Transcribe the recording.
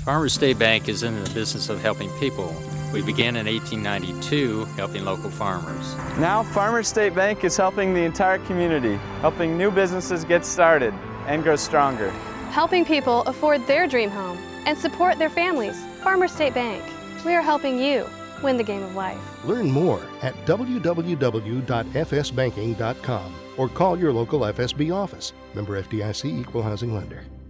Farmers State Bank is in the business of helping people. We began in 1892 helping local farmers. Now, Farmers State Bank is helping the entire community, helping new businesses get started and grow stronger. Helping people afford their dream home and support their families. Farmers State Bank. We are helping you win the game of life. Learn more at www.fsbanking.com or call your local FSB office. Member FDIC, Equal Housing Lender.